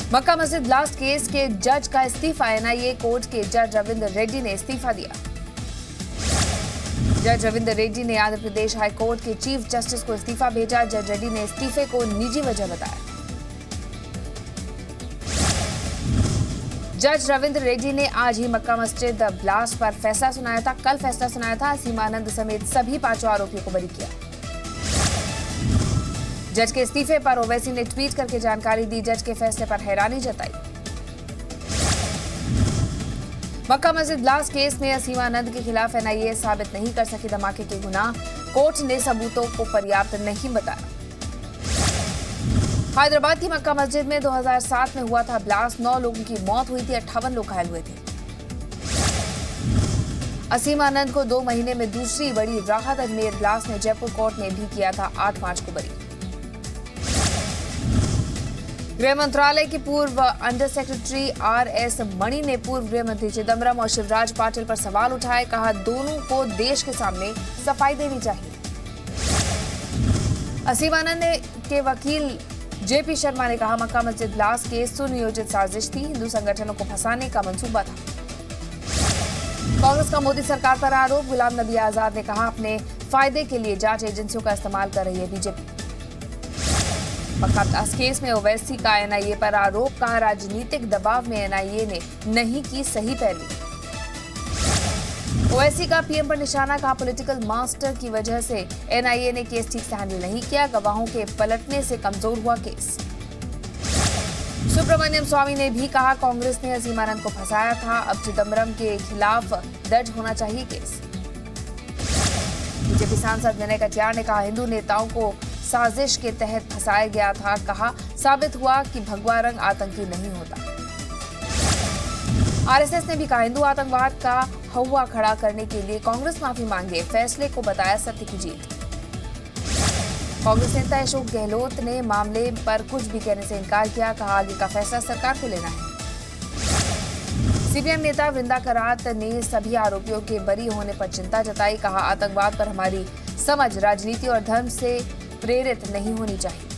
मक्का मस्जिद blast case के जज का इस्तीफा। एनआईए कोर्ट के जज रविंद्र रेड्डी ने इस्तीफा दिया। जज रविंद्र रेड्डी ने आंध्र प्रदेश हाई कोर्ट के चीफ जस्टिस को इस्तीफा भेजा। जज रेड्डी ने इस्तीफे को निजी वजह बताया। जज रविंद्र रेड्डी ने आज ही मक्का मस्जिद ब्लास्ट पर फैसला सुनाया था। कल फैसला सुनाया था। असीमानंद समेत सभी 5 आरोपियों को बरी किया। जज के इस्तीफे पर ओवैसी ने ट्वीट करके जानकारी दी। जज के फैसले पर हैरानी जताई। मक्का मस्जिद ब्लास्ट केस में असीमानंद के खिलाफ एनआईए साबित नहीं कर सकी धमाके के गुनाह। कोर्ट ने सबूतों को पर्याप्त नहीं बताया। हैदराबाद की मक्का मस्जिद में 2007 में हुआ था ब्लास्ट। 9 लोगों की मौत हुई थी, 58 लोग घायल हुए थे। असीमानंद को 2 महीने में दूसरी बड़ी राहत। अजमेर ब्लास्ट में जयपुर कोर्ट ने भी किया था 8 मार्च को बरी। गृह मंत्रालय के पूर्व अंडर सेक्रेटरी आरएस मणि ने पूर्व गृह मंत्री चिदंबरम और शिवराज पाटिल पर सवाल उठाए। कहा, दोनों को देश के सामने सफाई देनी चाहिए। असीमानंद के वकील जेपी शर्मा ने कहा, मक्का मस्जिद ब्लास्ट केस सुनियोजित साजिश थी। हिंदू संगठनों को फंसाने का मंसूबा था। कांग्रेस का मोदी सरकार पर आरोप। गुलाम नबी आजाद ने कहा, अपने फायदे के लिए जांच एजेंसियों का इस्तेमाल कर रही है बीजेपी। मक्का ब्लास्ट केस में ओवैसी का एनआईए पर आरोप। कहा, राजनीतिक दबाव में एनआईए ने नहीं की सही पैरवी। ओवैसी का पीएम पर निशाना। कहा, पॉलिटिकल मास्टर की वजह से एनआईए ने केस ठीक से हैंडल नहीं किया। गवाहों के पलटने से कमजोर हुआ केस। सुब्रमण्यम स्वामी ने भी कहा, कांग्रेस ने असीमानंद को फंसाया था। अब चिदंबरम के खिलाफ दर्ज होना चाहिए केस। बीजेपी सांसद विनय कटियार ने कहा, हिंदू नेताओं को साजिश के तहत फंसाया गया था। कहा, साबित हुआ कि भगवा रंग आतंकी नहीं होता। आरएसएस ने भी कहा, हिंदू आतंकवाद का हौवा खड़ा करने के लिए कांग्रेस माफी मांगे। फैसले को बताया सत्य की जीत। कांग्रेस नेता अशोक गहलोत ने मामले पर कुछ भी कहने से इनकार किया। कहा, आगे का फैसला सरकार को लेना है। सीपीएम नेता वृंदा करात ने सभी आरोपियों के बरी होने पर चिंता जताई। कहा, आतंकवाद पर हमारी समझ राजनीति और धर्म से प्रेरित नहीं होनी चाहिए।